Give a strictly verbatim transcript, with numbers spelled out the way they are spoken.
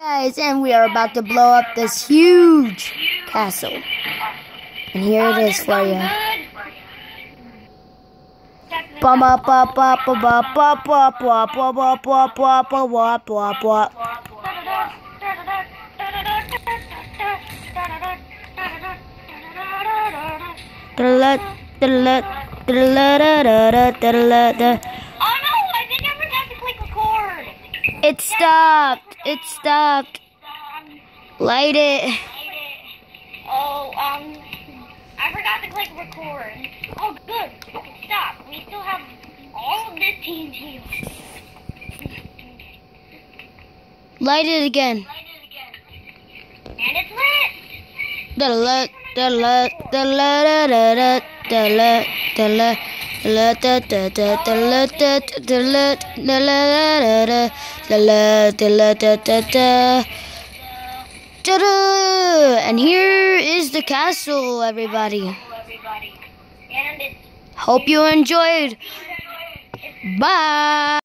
Guys, and we are about to blow up this huge castle. And here it is for you. Ba ba ba ba ba ba ba ba ba ba ba ba ba ba ba ba. It stopped. It stopped. Light it. Oh, um, I forgot to click record. Oh, good. Stop. We still have all of this T N T. Light it again. And it's lit. Da-la, da-la, da-la, da-da, da-la, da-la, da-la, da-da, da-la, da-da, da-la, da-la, da-la, da-da. Ta-da! And here is the castle, everybody. Hope you enjoyed. Bye!